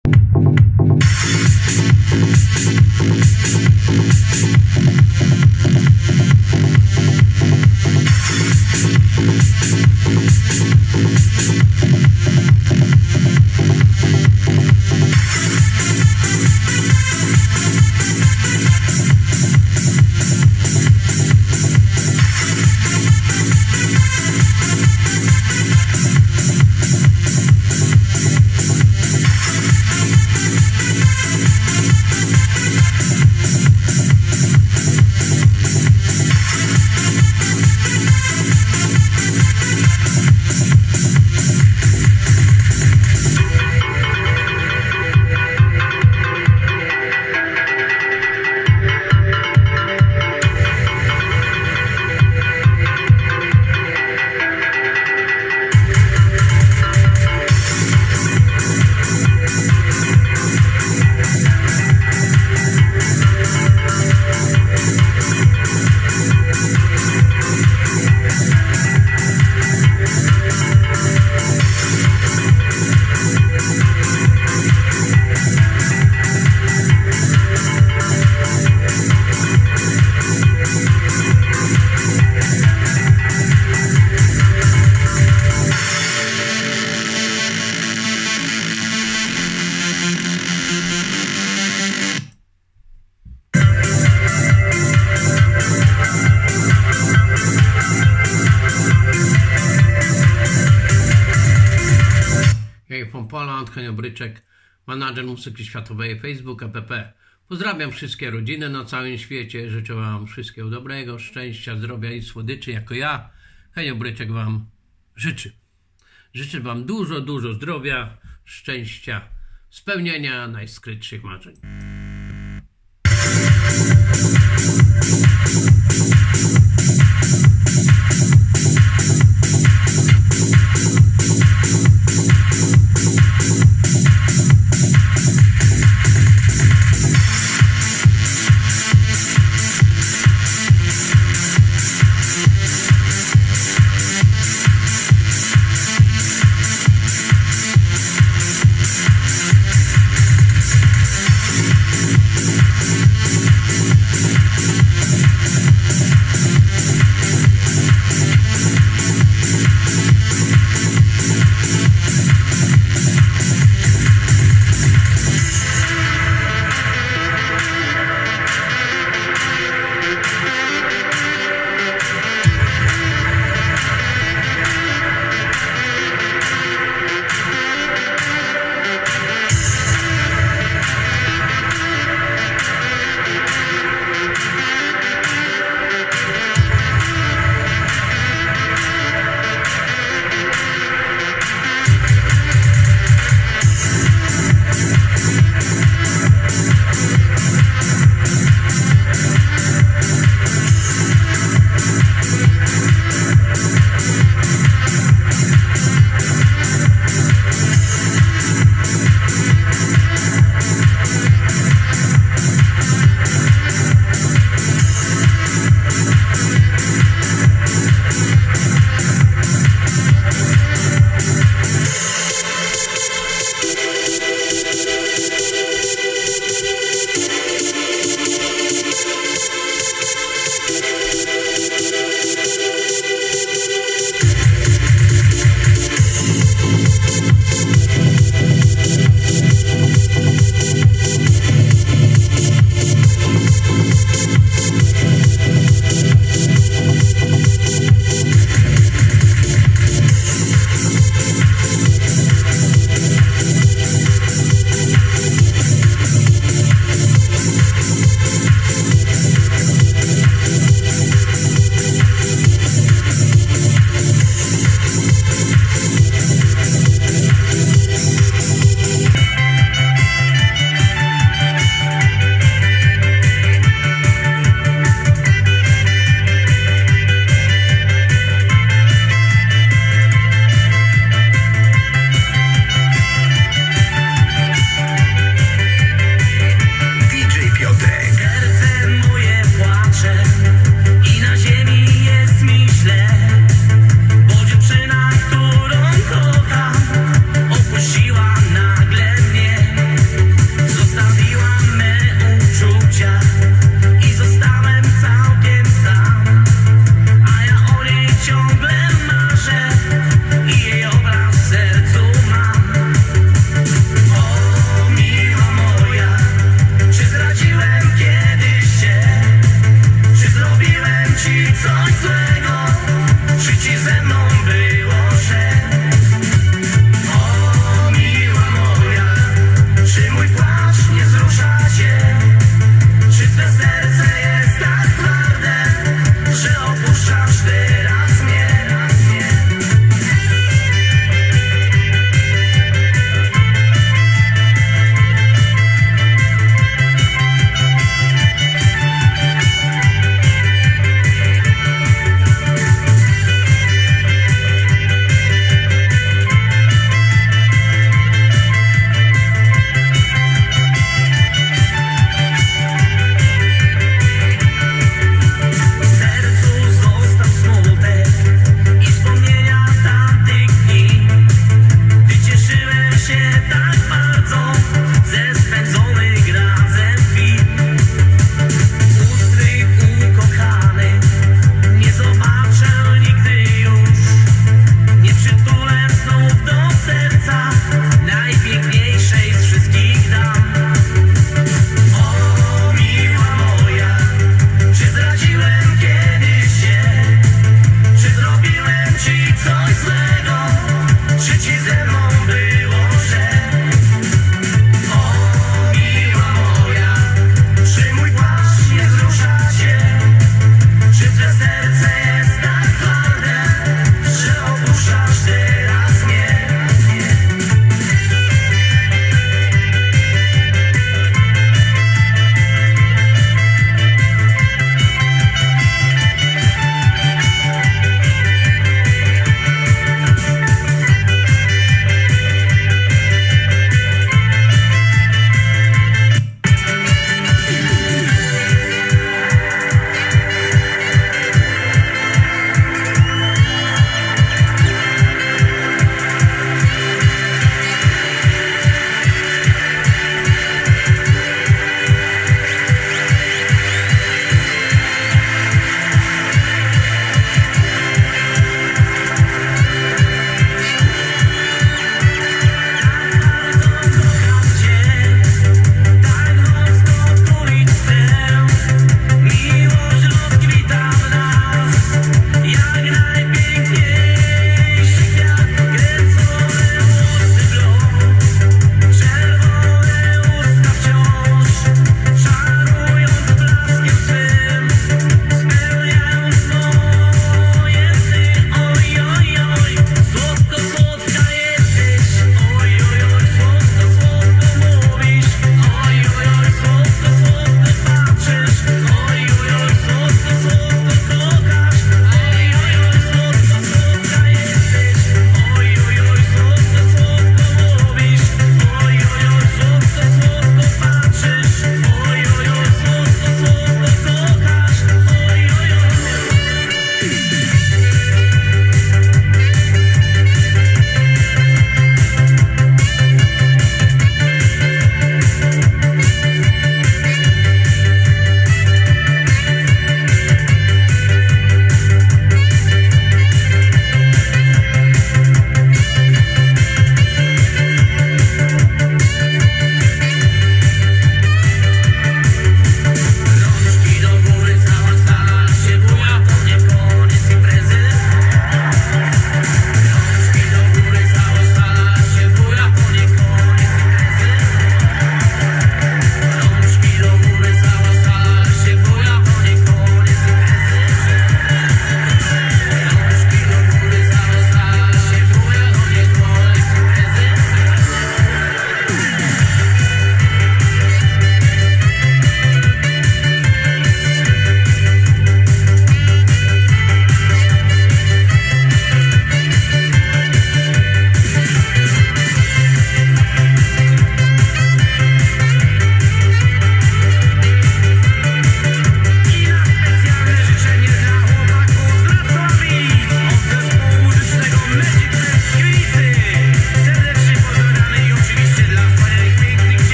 From Poland, Henio Bryczek, menadżer muzyki światowej, Facebook, app. Pozdrawiam wszystkie rodziny na całym świecie, życzę wam wszystkiego dobrego, szczęścia, zdrowia i słodyczy, jako ja, Henio Bryczek, wam życzy. Życzę wam dużo zdrowia, szczęścia, spełnienia najskrytszych marzeń.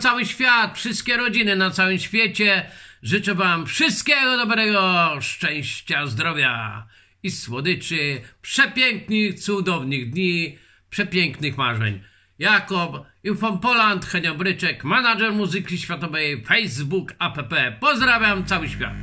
cały świat, wszystkie rodziny na całym świecie. Życzę wam wszystkiego dobrego, szczęścia, zdrowia i słodyczy, przepięknych, cudownych dni, przepięknych marzeń. Jakub, Infopoland, Henio Bryczek, menadżer muzyki światowej, Facebook, app. Pozdrawiam cały świat.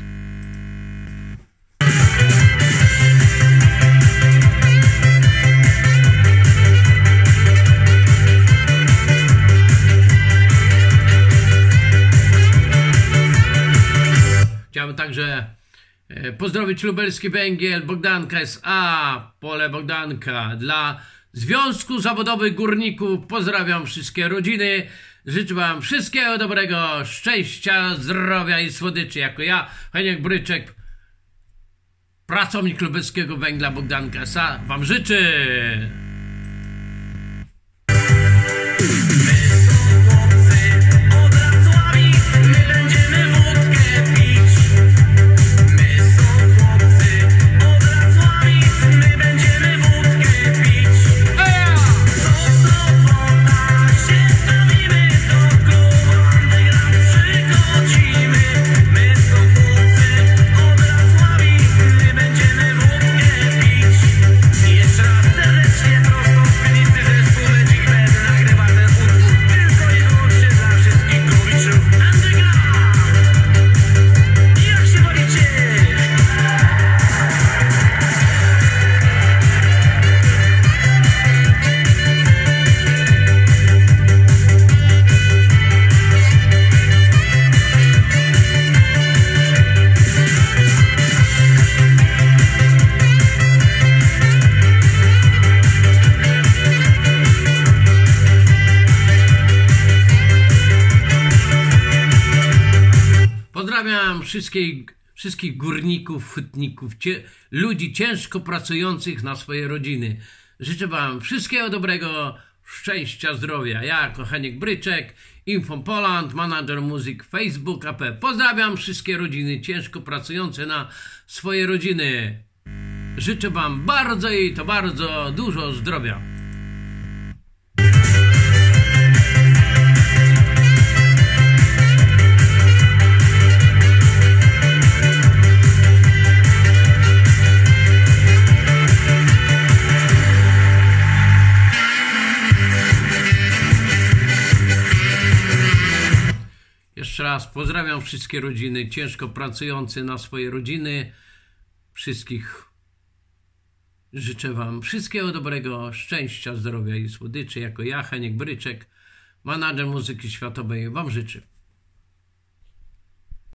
Chciałbym także pozdrowić lubelski węgiel, Bogdanka S.A., Pole Bogdanka. Dla Związku Zawodowych Górników pozdrawiam wszystkie rodziny. Życzę wam wszystkiego dobrego, szczęścia, zdrowia i słodyczy. Jako ja, Heniek Bryczek, pracownik lubelskiego węgla Bogdanka S.A. wam życzę. Pozdrawiam wszystkich górników, hutników, ludzi ciężko pracujących na swoje rodziny. Życzę wam wszystkiego dobrego, szczęścia, zdrowia. Ja jako Heniek Bryczek, Infopoland, menadżer muzyk, Facebook, app. Pozdrawiam wszystkie rodziny ciężko pracujące na swoje rodziny. Życzę wam bardzo i to bardzo dużo zdrowia. Jeszcze raz pozdrawiam wszystkie rodziny ciężko pracujące na swoje rodziny. Wszystkich życzę wam wszystkiego dobrego, szczęścia, zdrowia i słodyczy. Jako ja, Heniek Bryczek, menadżer muzyki światowej, wam życzę.